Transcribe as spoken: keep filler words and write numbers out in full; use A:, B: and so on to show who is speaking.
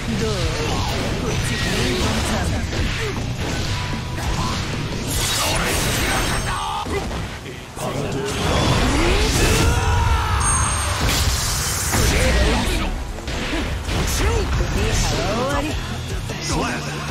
A: どうこっちにちゃんパンドラリハは終わり